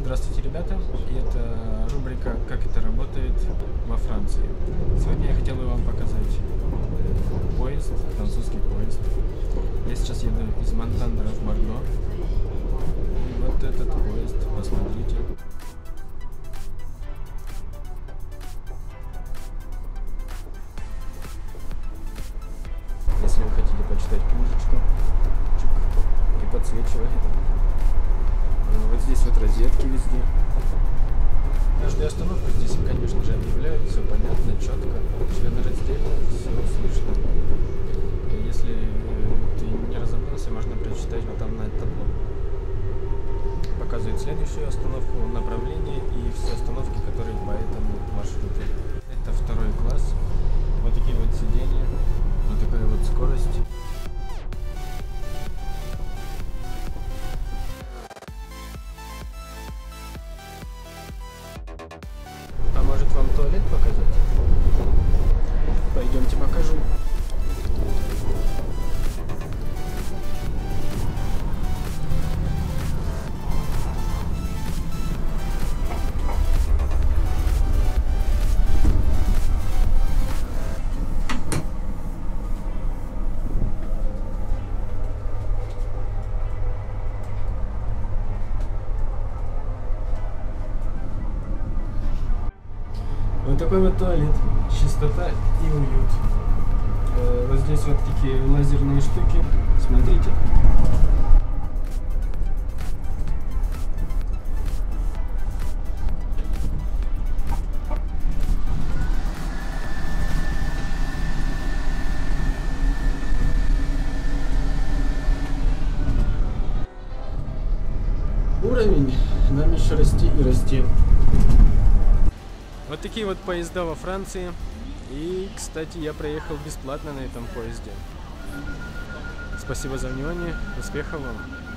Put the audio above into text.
Здравствуйте, ребята! И это рубрика «Как это работает во Франции». Сегодня я хотел бы вам показать поезд, французский поезд. Я сейчас еду из Монтандера в Бордо. И вот этот поезд, посмотрите. Если вы хотите почитать книжечку, и подсвечивает. Вот здесь вот розетки везде. Каждую остановку здесь, конечно же, объявляют, все понятно, четко, членораздельно, все слышно. И если ты не разобрался, можно прочитать вот там на табло. Показывает следующую остановку, направление и все остановки, которые по этому маршруту. Это второй класс. Вот такие вот сиденья, вот такая вот скорость. А может вам туалет показать? Пойдемте покажу. Вот такой вот туалет, чистота и уют. Вот здесь вот такие лазерные штуки, смотрите. Уровень, нам еще расти и расти. Вот такие вот поезда во Франции. И, кстати, я проехал бесплатно на этом поезде. Спасибо за внимание. Успехов вам!